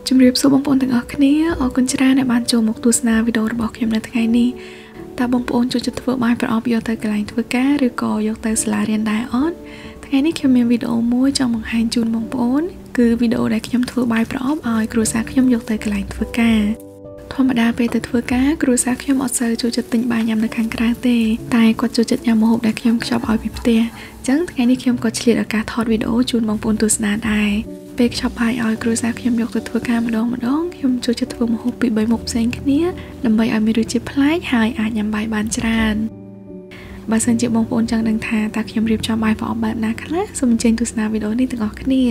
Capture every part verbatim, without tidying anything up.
ជំរាបសួរបងប្អូនទាំងអស់គ្នាអរគុណច្រើនដែលបានចូលមកទស្សនាវីដេអូរបស់ខ្ញុំនៅថ្ងៃនេះតើបងប្អូនចូលចិត្តធ្វើបាយប្រអប់យកទៅកន្លែងធ្វើការឬក៏យកទៅសាលារៀនដែរអត់ថ្ងៃនេះខ្ញុំមានវីដេអូមួយចង់បង្ហាញជូនបងប្អូនគឺវីដេអូដែលខ្ញុំធ្វើបាយប្រអប់ឲ្យគ្រួសារខ្ញុំយកទៅកន្លែងធ្វើការធម្មតាពេលទៅធ្វើការគ្រួសារខ្ញុំអត់សូវចូលចិត្តទិញបាយញ៉ាំនៅខាងក្រៅទេតែគាត់ចូលចិត្តញ៉ាំម្ហូបដែលខ្ញុំខ្ចប់ឲ្យពីផ្ទះអញ្ចឹងថ្ងៃនេះខ្ញុំក៏ឆ្លៀតឱកាសថតវីដេអូជូនបងប្អូនទស្សនាដែរពេលខ្ចប់បាយឲ្យគ្រួសារខ្ញុំយកទៅធ្វើការម្ដងម្ដងខ្ញុំចូលចិត្តធ្វើម្ហូបពីបីមុខផ្សេងគ្នាដើម្បីឲ្យមានរសជាតិប្លែកហើយអាចញ៉ាំបាយបានច្រើនបើសិនជាបងប្អូនចង់ដឹងថាតើខ្ញុំរៀបចំបាយប្រអប់បែបណាខ្លះសូមអញ្ជើញទស្សនាវីដេអូនេះទាំងអស់គ្នា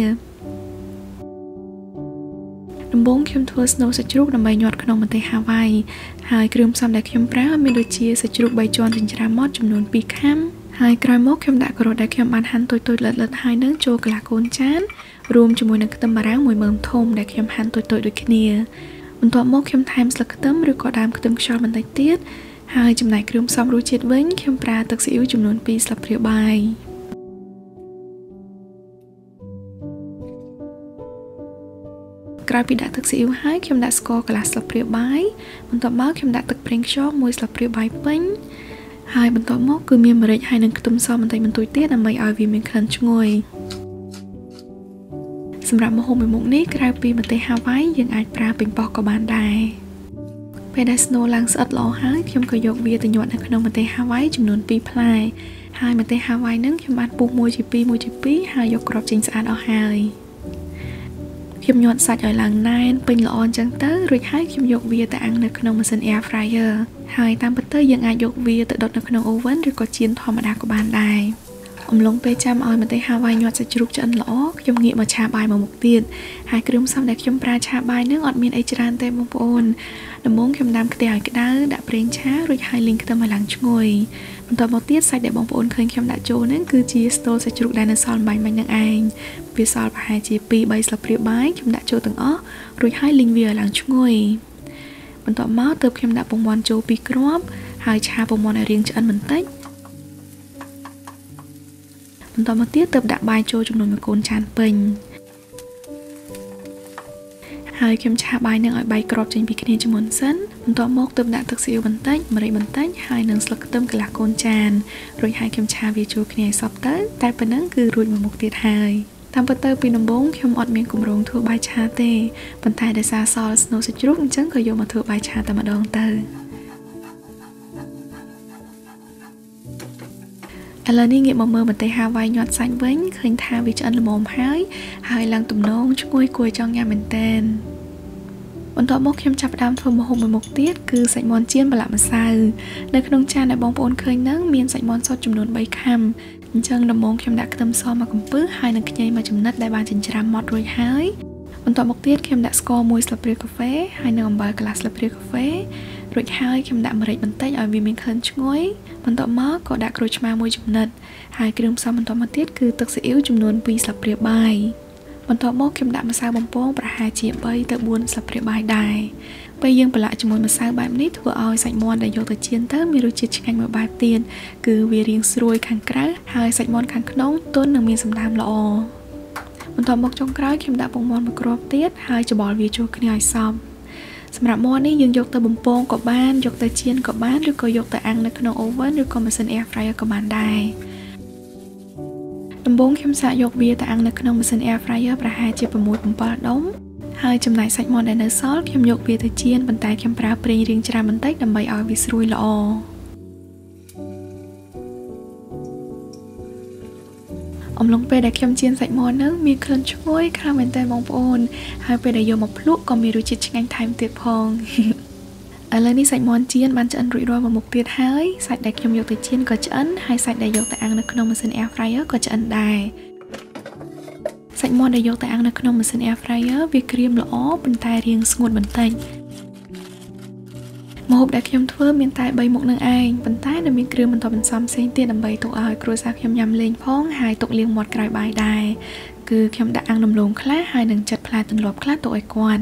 ដំបូងខ្ញុំធ្វើ snow សាច់ជ្រូកដើម្បីញាត់ក្នុងម្ទេសហាវ៉ៃហើយគ្រឿងផ្សំដែលខ្ញុំប្រើមានដូចជាសាច់ជ្រូកបីជាន់ចិញ្ច្រាំម៉ត់ចំនួនពីរខាំហើយក្រោយមកខ្ញុំដាក់ការ៉ុតដែលខ្ញុំបានហាន់តូចៗលិតៗហើយនឹងចូលកន្លះកូនចានរួមជាមួយនឹងខ្ទឹមបារាំងមួយមើមធំដែលខ្ញុំហាន់តូចៗដូចគ្នាបន្ទាប់មកខ្ញុំថែមស្លឹកខ្ទឹមឬក៏ដើមខ្ទឹមខ្យល់បន្តិចទៀតហើយចំណែកគ្រឿងផ្សំរសជាតិវិញខ្ញុំប្រើទឹកស៊ីអ៊ីវចំនួនពីរស្លាបព្រាបាយក្រោយពីដាក់ទឹកស៊ីអ៊ីវហើយខ្ញុំដាក់ស្ករកន្លះស្លាបព្រាបាយបន្ទាប់មកខ្ញុំដាក់ទឹកប្រេងខ្យងមួយស្លាបព្រាបាយពេញហើយបន្ទាប់មកគឺមានម្រេចហើយនិងខ្ទឹមសបន្តិចបន្តួចទៀតដើម្បីឲ្យវាមានក្លិនឈ្ងុយសម្រាប់ម្ហូបមួយមុខនេះក្រៅពីម្ទេសហាវ៉ៃយើងអាចប្រើប៉េងប៉ោះក៏បានដែរពេលដែល snow ឡើងស្អិតល្អហើយខ្ញុំក៏យកវាទៅញាត់នៅក្នុងម្ទេសហាវ៉ៃចំនួនពីរផ្លែហើយម្ទេសហាវ៉ៃហ្នឹងខ្ញុំបានពុះមួយជាពីរមួយជាពីរហើយយកគ្រាប់ចេញស្អាតអស់ហើយខ្ញុំញាត់សាច់ឲ្យឡើងណែនពេញល្អអញ្ចឹងទៅរួចហើយខ្ញុំយកវាទៅអាំងនៅក្នុងម៉ាស៊ីន air fryer ហើយតាមពិតទៅយើងអាចយកវាទៅដុតនៅក្នុង oven ឬក៏ចៀនធម្មតាក៏បានដែរអំឡុងពេលចាំឲ្យម្ទេសហាវ៉ៃញាត់សាច់ជ្រូកឆ្អិនល្អខ្ញុំងាកមកឆាបាយមួយមុខទៀតហើយគ្រឿងផ្សំដែលខ្ញុំប្រើឆាបាយនឹងអត់មានអីច្រើនទេបងប្អូនដំបូងខ្ញុំដាំខ្ទះឲ្យក្តៅដាក់ប្រេងឆារួចហើយលីងខ្ទឹមឲ្យឡើងឈ្ងុយបន្ទាប់មកទៀតសាច់ដែលបងប្អូនឃើញខ្ញុំដាក់ចូលនឹងគឺជាស្ទោលសាច់ជ្រូកដែលនៅសល់បាញ់មិញនឹងឯងវាសល់ប្រហែលជាពីរបីស្លាបព្រាបាយខ្ញុំដាក់ចូលទាំងអស់រួចហើយលីងវាឲ្យឡើងឈ្ងុយបន្ទាប់មកទើបខ្ញុំដាក់ពងមាន់ចូលពីរគ្រាប់ហើយឆាពងមាន់ឲ្យរាងឆ្អិនបន្តិចបន្ទាប់មកទៀតទើបដាក់បាយចូលចំនួនមួយកូនចានពេញហើយខ្ញុំឆាបាយនឹងឲ្យបាយក្របចេញពីគ្នាជាមុនសិនបន្ទាប់មកទើបដាក់ទឹកស៊ីអ៊ីវបន្តិចម្រេចបន្តិចហើយនឹងស្លឹកខ្ទឹមកន្លះកូនចានរួចហើយខ្ញុំឆាវាចូលគ្នាឲ្យសព្វទៅតែប៉ុណ្ណឹងគឺរួចមួយមុខទៀតហើយតាមពិតទៅពីដំបូងខ្ញុំអត់មានគម្រោងធ្វើបាយឆាទេប៉ុន្តែដោយសារសល់ snow សាច់ជ្រូកអញ្ចឹងក៏យកមកធ្វើបាយឆាតែម្ដងទៅឥឡូវនេះងាកមកមើលម្ទេសហាវ៉ៃញាត់សាច់វិញឃើញថាវាឆ្អិនល្មមហើយហើយឡើងទំនងឈ្ងុយគួរចង់ញ៉ាំមែនទែនបន្ទាប់មកខ្ញុំចាប់ផ្ដើមធ្វើម្ហូបមួយមុខទៀតគឺសាច់មាន់ចៀនប្រឡាក់ម្សៅនៅក្នុងចានដែលបងប្អូនឃើញហ្នឹងមានសាច់មាន់សុទ្ធចំនួនបីខាំអញ្ចឹងដំបូងខ្ញុំដាក់ខ្ទឹមសមកកំពឹសហើយនឹងខ្ញីមួយចំណិតដែលបានចិញ្ច្រាំម៉ត់រួចហើយបន្ទាប់មកទៀតខ្ញុំដាក់ស្ករមួយស្លាបព្រាកាហ្វេហើយនឹងអំបិលកន្លះស្លាបព្រាកាហ្វេរួចហើយខ្ញុំដាក់ម្រេចបន្តិចឲ្យវាមានក្លិនឈ្ងុយបន្ទាប់មកក៏ដាក់ក្រូចឆ្មាមួយចំណិតហើយគ្រឿងផ្សំបន្ទាប់មកទៀតគឺទឹកស៊ីអ៊ីវចំនួនពីរស្លាបព្រាបាយបន្ទាប់មកខ្ញុំដាក់ម្សៅបំពងប្រហែលជាបីទៅបួនស្លាបព្រាបាយដែរពេលយើងប្រឡាក់ជាមួយម្សៅបែបនេះធ្វើឲ្យសាច់មាន់ដែលយកទៅចៀនទៅមានរសជាតិឆ្ងាញ់មួយបែបទៀតគឺវារាងស្រួយខាងក្រៅហើយសាច់មាន់ខាងក្នុងទន់និងមានសម្ដាមល្អបន្ទាប់មកចុងក្រោយខ្ញុំដាក់ពងមាន់មួយគ្រាប់ទៀតហើយច្បល់វាចូលគ្នាឲ្យសព្វសម្រាប់មាន់នេះយើងយកទៅបំពងក៏បានយកទៅចៀនក៏បានឬក៏យកទៅអាំងនៅក្នុង oven ឬក៏ម៉ាស៊ីន air fryer ក៏បានដែរដំបូងខ្ញុំសាកយកវាទៅអាំងនៅក្នុងម៉ាស៊ីន air fryer ប្រហែលជា៦ 7ដុំហើយចំណែកសាច់មាន់ដែលនៅសល់ខ្ញុំយកវាទៅចៀនប៉ុន្តែខ្ញុំប្រើប្រេងរាងច្រើនបន្តិចដើម្បីឲ្យវាស្រួយល្អអំឡុងពេលដែលខ្ញុំចៀនសាច់មាន់ហ្នឹងមានក្លិនឈ្ងុយខ្លាំងមែនតើបងប្អូនហើយពេលដែលយកមកភ្លក់ក៏មានរសជាតិឆ្ងាញ់ថែមទៀតផងឥឡូវនេះសាច់មាន់ចៀនបានឆ្អិនរួចរាល់មួយមុខទៀតហើយសាច់ដែលខ្ញុំយកទៅចៀនក៏ឆ្អិនហើយសាច់ដែលយកទៅអាំងនៅក្នុងម៉ាស៊ីន air fryer ក៏ឆ្អិនដែរសាច់មាន់ដែលយកទៅអាំងនៅក្នុងម៉ាស៊ីន air fryer វាក្រៀមល្អប៉ុន្តែរាងស្ងួតបន្តិចម្ហូបដែលខ្ញុំធ្វើមានតែបីមុខនឹងឯងប៉ុន្តែនៅមានគ្រឿងបន្ទាប់បន្សំផ្សេងទៀតដើម្បីទុកឲ្យគ្រួសារខ្ញុំញ៉ាំលេងផងហើយទុកលាងមាត់ក្រោយបាយដែរគឺខ្ញុំដាក់អាំងដំឡូងខ្លះហើយនឹងចិតផ្លែទន្លាប់ខ្លះទុកឲ្យគាត់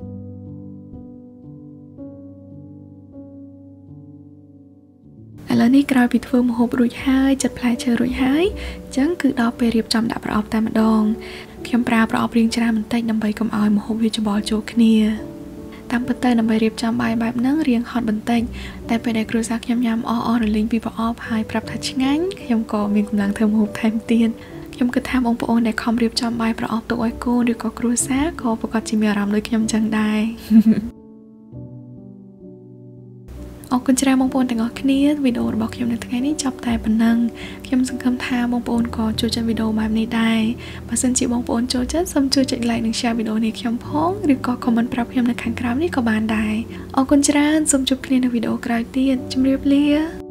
ឥឡូវនេះក្រោយពីធ្វើម្ហូបរួចហើយចិត្តផ្លែឈើរួចហើយអញ្ចឹងគឺដល់ពេលរៀបចំដាក់ប្រអប់តែម្ដងខ្ញុំប្រើប្រអប់រាងច្រើនបន្តិចដើម្បីកុំឲ្យម្ហូបវាច្បល់ចូលគ្នាតាមពិតទៅដើម្បីរៀបចំបាយបែបហ្នឹងរៀងហត់បន្តិចតែពេលដែលគ្រួសារខ្ញុំញ៉ាំអស់អស់រលីងពីប្រអប់ហើយប្រាប់ថាឆ្ងាញ់ខ្ញុំក៏មានកម្លាំងធ្វើម្ហូបថែមទៀតខ្ញុំគិតថាបងប្អូនដែលខំរៀបចំបាយប្រអប់ទុកឲ្យកូនឬក៏គ្រួសារក៏ប្រកាសជាមានអារម្មណ៍ដូចខ្ញុំចឹងដែរអរគុណច្រើនបងប្អូនទាំងអស់គ្នាវីដេអូរបស់ខ្ញុំនៅថ្ងៃនេះចប់តែប៉ុណ្ណឹងខ្ញុំសង្ឃឹមថាបងប្អូនក៏ចូលចិត្តវីដេអូបែបនេះដែរបើសិនជាបងប្អូនចូលចិត្តសូមជួយចុច like និង share វីដេអូនេះខ្ញុំផងឬក៏ comment ប្រាប់ខ្ញុំនៅខាងក្រោមនេះក៏បានដែរអរគុណច្រើនសូមជួបគ្នានៅវីដេអូក្រោយទៀតជម្រាបលា